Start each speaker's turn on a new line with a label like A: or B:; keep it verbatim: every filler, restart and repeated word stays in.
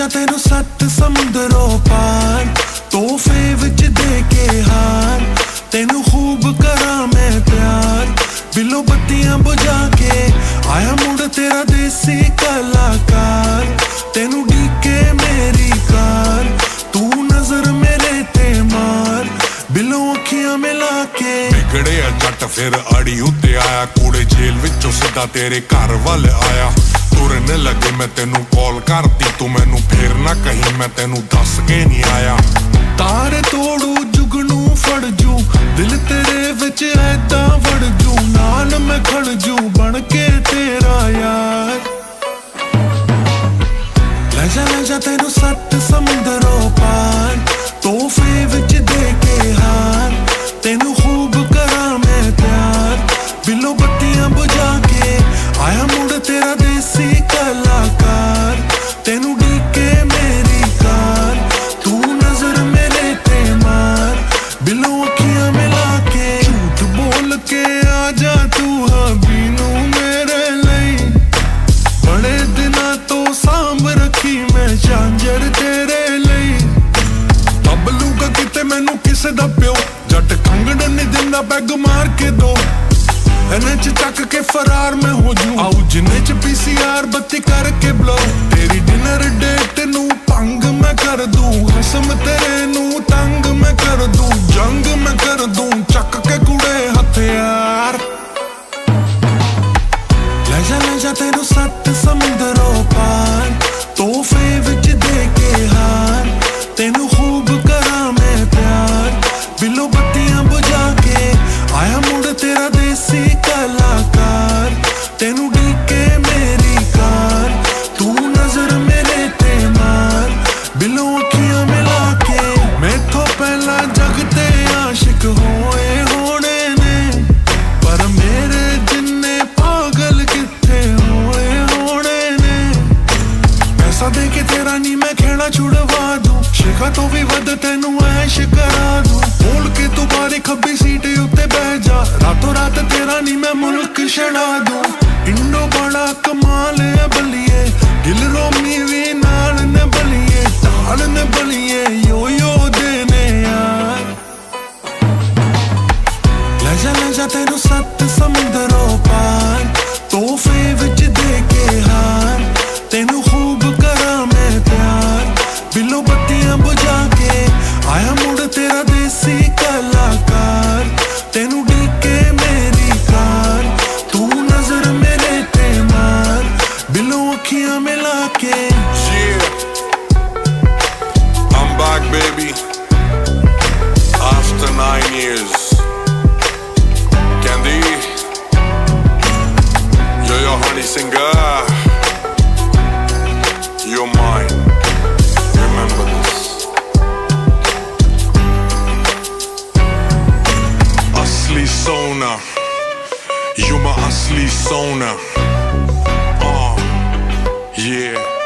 A: तेनू सत्त समुंदरों पार तोहफे विच दे के हार तेनू खूब करा मैं प्यार बिलो बत्तियां बुझा के आया मुड़ तेरा देसी कलाकार तेनू डीके मेरी कार तू नजर मेरे ते मार बिलो अखियां मिला के
B: बिगड़े जट फिर अड़ी उत्ते आया कूड़े जेल विचों सीधा तेरे घर वाल आया तुरन लगे मैं तेनू कॉल करती तू मैनू फिर ना कहीं मैं तेनू दस के नहीं आया
A: तारे तोड़ू जुगनू फड़ जू दिल तेरे विच ऐदा वड़ जू नाल मैं खड़ जू बन के तेरा यार ले जा ले जा तेनू सत्त समुंदरों पार तोहफे विच दे के हार तेनू खूब करा मैं प्यार बिलो बत्तियां बुझा के आया मुड़ तेरा देसी कलाकार तेनू डीके मेरी कार तू नजर मेरे ते मार बिलो अखियां मिला के झूठ बोल के आ जा तू हबीनू मेरे लई बड़े दिना तो सांभ रखी मैं झांझर तेरे लई तबलूगा किते मैनू किसे दा प्यो जट खंगड़ नहीं दिंदा बैग मार के दो एने च चक के फरार में हो जू आऊ जिन्ने च पीसीआर बत्ती करके ब्लो तेरी डिनर डेट नू भंग मैं कर दूं कसम तेरे नू तंग मैं कर दूं जंग मैं कर दूं चक के कुड़े हथियार ले जा ले जा तेनू सत्त समुंदरों पार तोहफे विच दे के हार तेनू खूब करा मैं प्यार बिलो बत्तियां बुझा के आया मुड़ तेरा देसी कलाकार तेनू डीके मेरी कार तू नजर मेरे ते मार बिलो अखियां मिला के मैथों पहला जग ते आशिक होए होने ने पर मेरे जिन्ने पागल किथे होए होने ने पैसा दे के तेरा नी मैं खेड़ा छुड़वा दूं शिखा तो भी वध तेनू ऐश करा दूं बोल के तू बारी खब्बी सीट उत्ते बह जा रातों रात तेरा नी मैं मुल्क छड़ा दूं इंडो बड़ा कमाल है बलिए दिल रोमी भी नाल ने बलिए ताल ने बलिए यो यो देने यार ले जा ले जा तेनू सत्त समुंदरों पार तोहफे विच दे के हार तेनू खूब करा मैं प्यार बिलो बत्तियां बुझा के आया मुड़ तेरा देसी कलाकार तेनू डीके मेरी कार तू नजर मेरे ते मार बिलो अखियां मिला के
B: Yeah, I'm back baby after nine years Candy you're your honey singer you're mine remember this Asli Sona you're my asli Sona uh, yeah